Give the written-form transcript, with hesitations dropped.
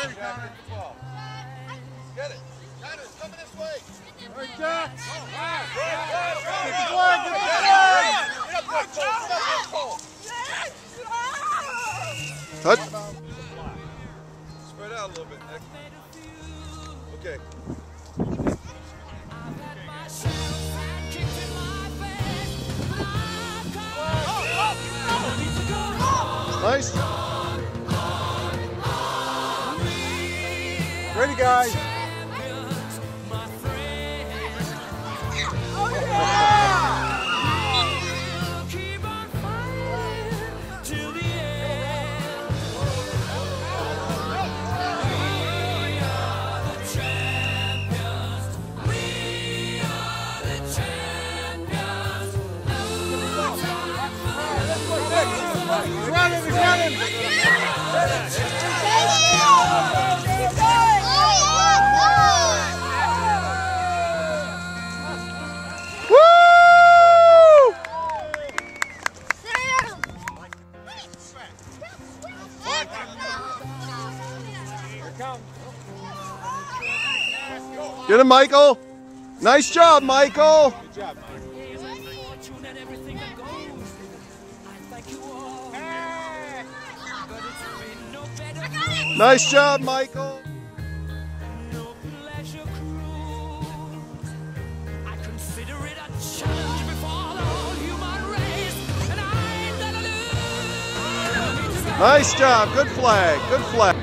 Get it. Got it. It's coming this way. All right, Jack. Touch. Spread out a little bit, Nick. Okay. Nice. Ready, guys. He's running, he's running! Woo! Get him, Michael! Nice job, Michael! Good job, Mike. Nice job, Michael! Nice job, good flag, good flag.